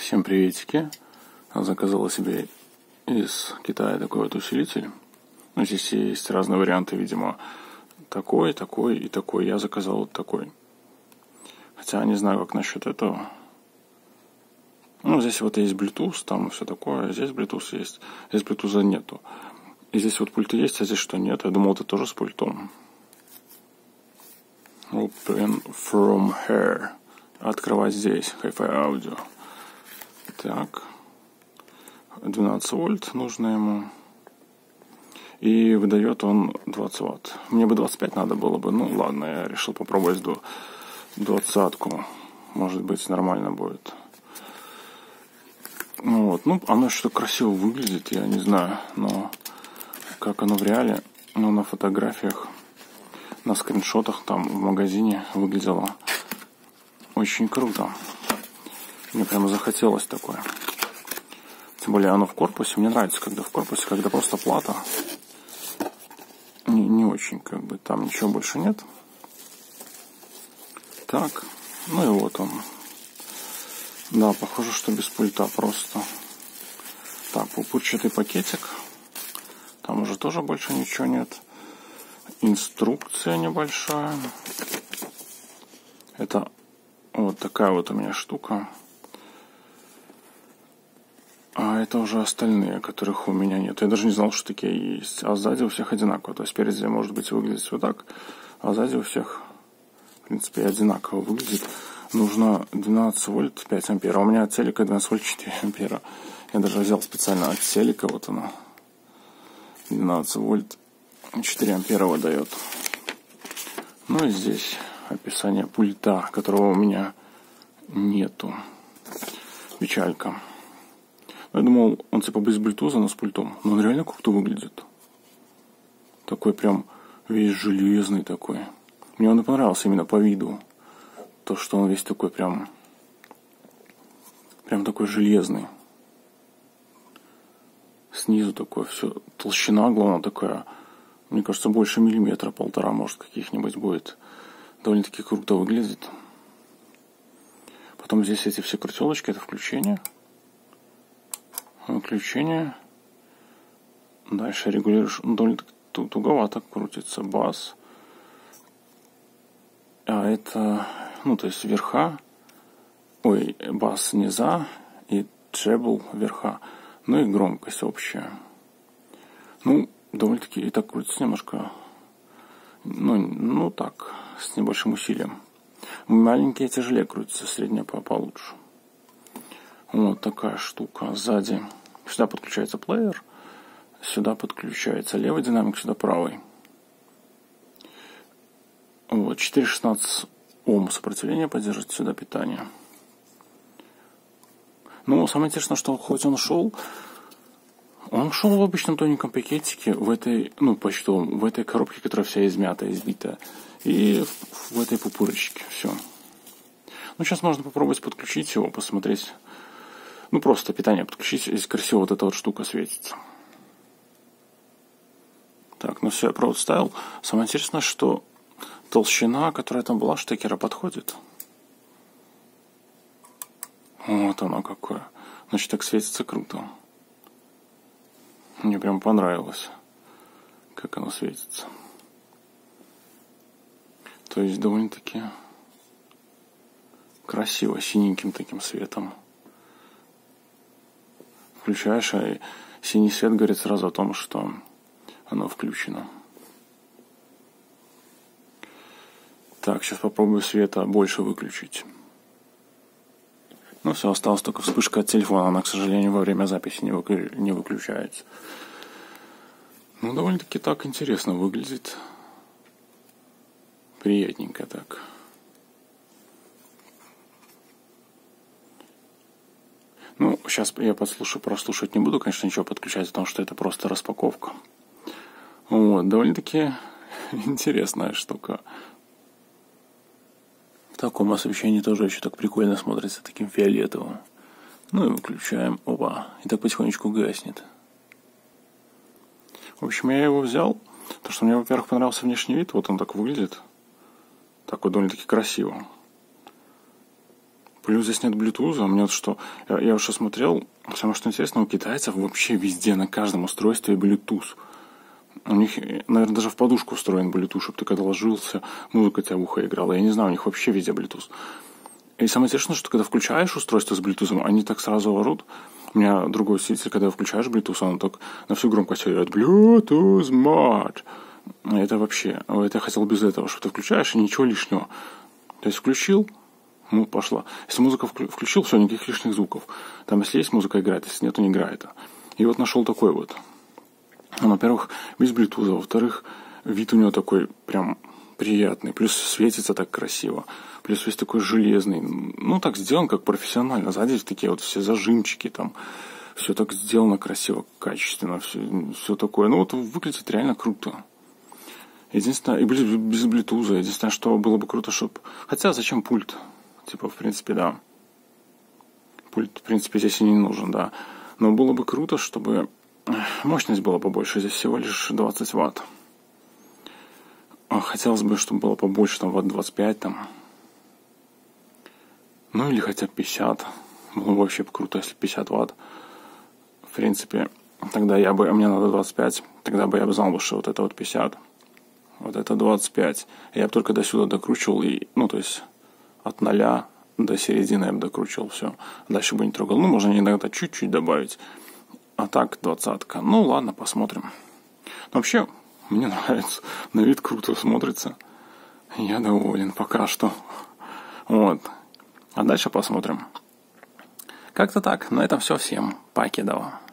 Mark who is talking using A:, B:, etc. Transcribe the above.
A: Всем приветики. Заказала себе из Китая такой вот усилитель. Ну, здесь есть разные варианты, видимо. Такой, такой и такой. Я заказал вот такой. Хотя не знаю, как насчет этого. Ну, здесь вот есть Bluetooth, там все такое. Здесь Bluetooth есть. Здесь Bluetooth нету. И здесь вот пульты есть, а здесь что нет. Я думал, это тоже с пультом. Open from here. Открывать здесь. Hi-Fi аудио. Так. 12 вольт нужно ему. И выдает он 20 ватт. Мне бы 25 надо было бы. Ну ладно, я решил попробовать 20-ку. Может быть, нормально будет. Ну вот. Ну, оно что-то красиво выглядит, я не знаю. Но как оно в реале, ну, на фотографиях, на скриншотах там в магазине выглядело очень круто. Мне прямо захотелось такое. Тем более оно в корпусе. Мне нравится, когда в корпусе, когда просто плата. Не очень, как бы, там ничего больше нет. Так. Ну и вот он. Да, похоже, что без пульта просто. Так, пупырчатый пакетик. Там уже тоже больше ничего нет. Инструкция небольшая. Это вот такая вот у меня штука. А это уже остальные, которых у меня нет. Я даже не знал, что такие есть. А сзади у всех одинаково. То есть спереди, может быть, выглядит вот так. А сзади у всех, в принципе, одинаково выглядит. Нужно 12 вольт 5 ампер. А у меня от телека 12 вольт 4 ампера. Я даже взял специально от телека. Вот она. 12 вольт 4 ампера выдает. Ну и здесь описание пульта, которого у меня нету. Печалька. Я думал, он типа без блютуза, но с пультом. Но он реально круто выглядит. Такой прям весь железный такой. Мне он и понравился именно по виду. То, что он весь такой прям такой железный. Снизу такое все. Толщина, главное, такая. Мне кажется, больше миллиметра, 1,5, может, каких-нибудь будет. Довольно-таки круто выглядит. Потом здесь эти все крутелочки, это включение. Выключение. Дальше регулируешь. Довольно туговато крутится бас. А это, ну, то есть верха. Ой, бас низа и требл верха. Ну и громкость общая. Ну, довольно-таки и так крутится немножко. Ну так, с небольшим усилием. Маленькие тяжелее крутятся, средняя получше. Вот такая штука сзади. Сюда подключается плеер. Сюда подключается левый динамик, сюда правый. Вот, 4,16 Ом сопротивления поддерживает, сюда питание. Ну, самое интересное, что хоть он шел в обычном тоненьком пакетике, в этой, ну, почтовом, в этой коробке, которая вся измятая, избитая, и в этой пупырочке. Все. Ну, сейчас можно попробовать подключить его, посмотреть. Ну, просто питание подключить, здесь красиво вот эта вот штука светится. Так, ну все, я провод вставил. Самое интересное, что толщина, которая там была, штекера, подходит. Вот оно какое. Значит, так светится круто. Мне прям понравилось, как оно светится. То есть довольно-таки красиво, синеньким таким светом. Включаешь, а синий свет говорит сразу о том, что оно включено. Так, сейчас попробую света больше выключить. Ну все, осталась только вспышка от телефона. Она, к сожалению, во время записи не выключается. Ну, довольно-таки так интересно выглядит. Приятненько так. Ну, сейчас я прослушать не буду, конечно, ничего подключать, потому что это просто распаковка. Вот, довольно-таки интересная штука. В таком освещении тоже еще так прикольно смотрится, таким фиолетовым. Ну и выключаем. Опа. И так потихонечку гаснет. В общем, я его взял, потому что мне, во-первых, понравился внешний вид. Вот он так выглядит. Так вот довольно-таки красиво. Плюс здесь нет блютуза. Мне вот что, я уже смотрел, самое что интересно, у китайцев вообще везде, на каждом устройстве Bluetooth. У них, наверное, даже в подушку встроен Bluetooth, чтобы ты когда ложился, музыка тебя в ухо играла. Я не знаю, у них вообще везде Bluetooth. И самое интересное, что когда включаешь устройство с Bluetooth, они так сразу орут. У меня другой усилитель, когда включаешь Bluetooth, он так на всю громкость орет Bluetooth Smart. Это вообще, это я хотел без этого, что ты включаешь и ничего лишнего. То есть включил, ну, пошла. Если музыку включил, все, никаких лишних звуков. Там, если есть музыка, играет, если нет, то не играет. И вот нашел такой вот. Он, во-первых, без Bluetooth, во-вторых, вид у него такой прям приятный, плюс светится так красиво, плюс весь такой железный, ну, так сделан, как профессионально, сзади такие вот все зажимчики там, все так сделано красиво, качественно, все такое, ну, вот выглядит реально круто. Единственное, и без Bluetooth, единственное, что было бы круто, чтобы, хотя зачем пульт, типа, в принципе, да, пульт, в принципе, здесь и не нужен, да, но было бы круто, чтобы мощность была побольше, здесь всего лишь 20 ватт. Хотелось бы, чтобы было побольше, там, ватт 25, там. Ну, или хотя бы 50. Было бы вообще круто, если 50 ватт. В принципе, тогда мне надо 25, тогда бы я бы знал, что вот это вот 50. Вот это 25. Я бы только до сюда докручивал, и, ну, то есть, от 0 до середины я бы докручивал, все. Дальше бы не трогал. Ну, можно иногда чуть-чуть добавить. А так, 20-ка. Ну, ладно, посмотрим. Но вообще, мне нравится. На вид круто смотрится. Я доволен пока что. Вот. А дальше посмотрим. Как-то так. На этом все. Всем покедова.